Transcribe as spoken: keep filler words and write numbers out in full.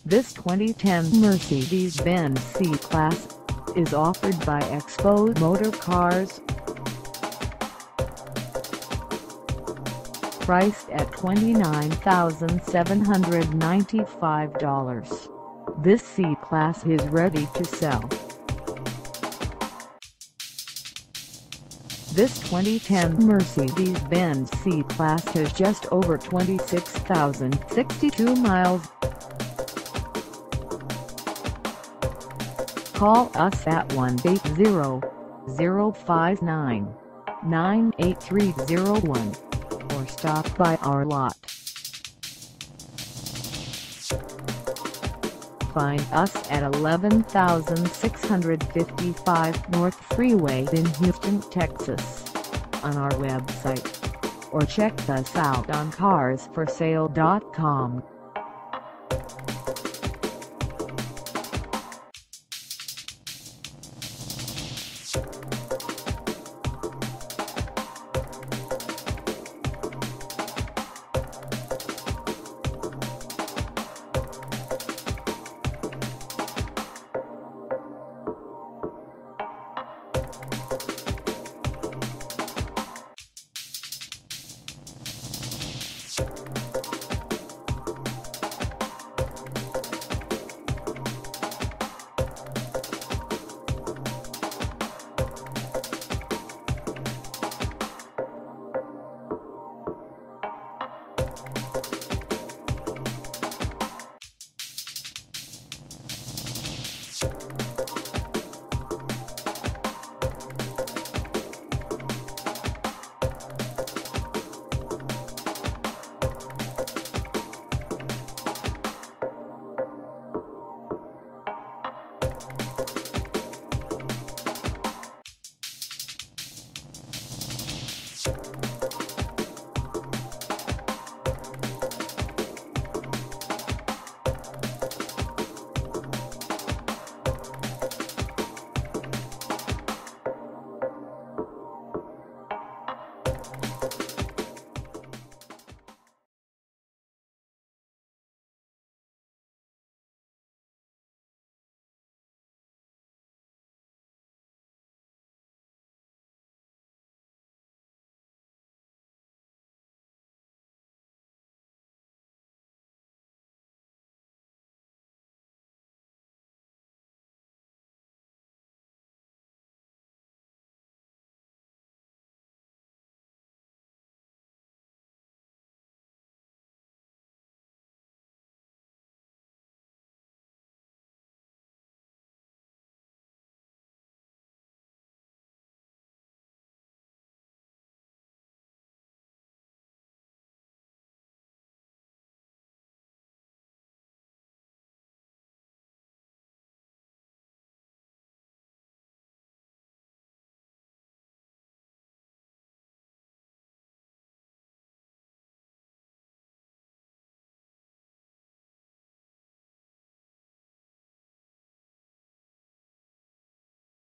This twenty ten Mercedes-Benz C-Class is offered by EXPO Motorcars. Priced at twenty-nine thousand seven hundred ninety-five dollars, this C-Class is ready to sell. This twenty ten Mercedes-Benz C-Class has just over twenty-six thousand sixty-two miles. Call us at one eight zero, zero five nine, nine eight three zero one or stop by our lot. Find us at eleven thousand six hundred fifty-five North Freeway in Houston, Texas, on our website, or check us out on cars for sale dot com.